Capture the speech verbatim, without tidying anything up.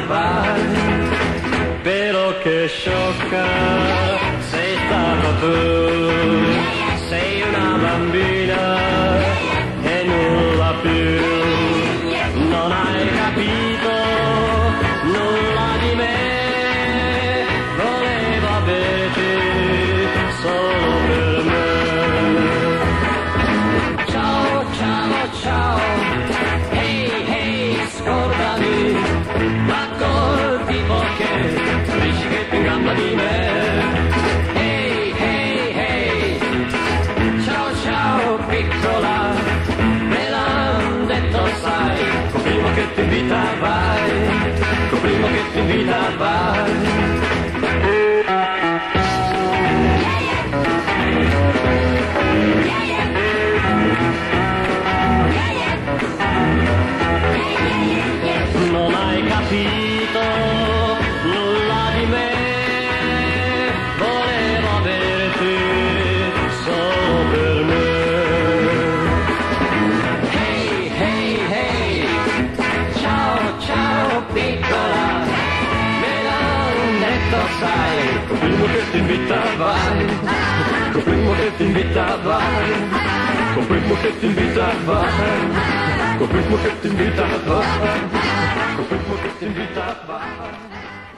vai, però che sciocca sei stata tu, sei una bambina e nulla più, non hai capito nulla di me, volevo averti solo per me. Ciao, ciao, ciao, hey, hey, scordami, ma col tipo che dici che più in gamba di me. Hey, hey, hey, ciao, ciao, piccola, me l'han detto sai, coprimo che ti invita vai, coprimo che ti invita vai. Non hai capito nulla di me, volevo averti solo per me. Hey, hey, hey, ciao, ciao piccola, me l'han detto sai, coprimo che ti invita vai, coprimo che ti invita vai, coprimo che ti invita vai, coprimo che ti invita vai, coprimo che ti invita vai.